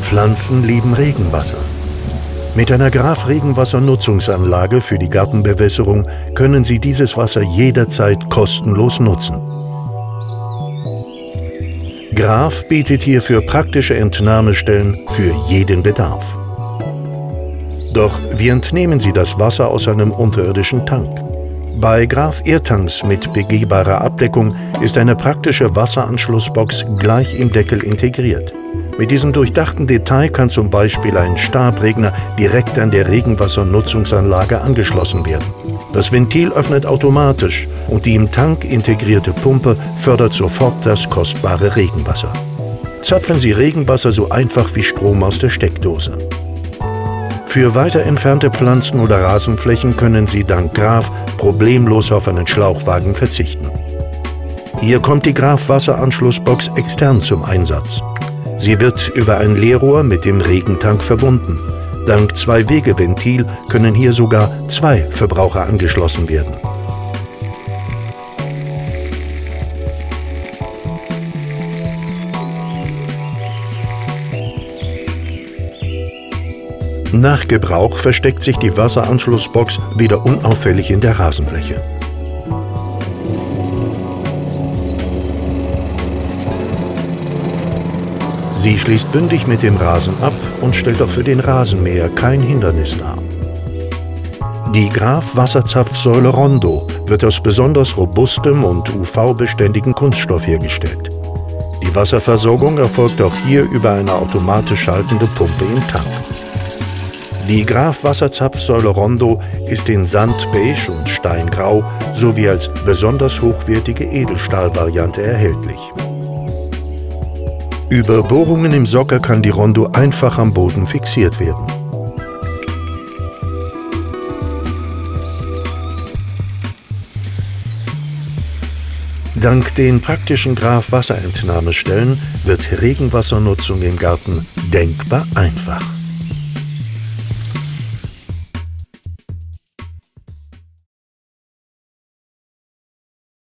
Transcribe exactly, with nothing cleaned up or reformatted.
Pflanzen lieben Regenwasser. Mit einer Graf-Regenwassernutzungsanlage für die Gartenbewässerung können Sie dieses Wasser jederzeit kostenlos nutzen. Graf bietet hierfür praktische Entnahmestellen für jeden Bedarf. Doch wie entnehmen Sie das Wasser aus einem unterirdischen Tank? Bei Graf Airtanks mit begehbarer Abdeckung ist eine praktische Wasseranschlussbox gleich im Deckel integriert. Mit diesem durchdachten Detail kann zum Beispiel ein Stabregner direkt an der Regenwassernutzungsanlage angeschlossen werden. Das Ventil öffnet automatisch und die im Tank integrierte Pumpe fördert sofort das kostbare Regenwasser. Zapfen Sie Regenwasser so einfach wie Strom aus der Steckdose. Für weiter entfernte Pflanzen oder Rasenflächen können Sie dank Graf problemlos auf einen Schlauchwagen verzichten. Hier kommt die Graf Wasseranschlussbox extern zum Einsatz. Sie wird über ein Leerrohr mit dem Regentank verbunden. Dank Zwei-Wege-Ventil können hier sogar zwei Verbraucher angeschlossen werden. Nach Gebrauch versteckt sich die Wasseranschlussbox wieder unauffällig in der Rasenfläche. Sie schließt bündig mit dem Rasen ab und stellt auch für den Rasenmäher kein Hindernis dar. Die Graf Wasserzapfsäule Rondo wird aus besonders robustem und U V-beständigen Kunststoff hergestellt. Die Wasserversorgung erfolgt auch hier über eine automatisch schaltende Pumpe im Tank. Die Graf Wasserzapfsäule Rondo ist in Sandbeige und Steingrau sowie als besonders hochwertige Edelstahlvariante erhältlich. Über Bohrungen im Socker kann die Rondo einfach am Boden fixiert werden. Dank den praktischen Graf Wasserentnahmestellen wird Regenwassernutzung im Garten denkbar einfach.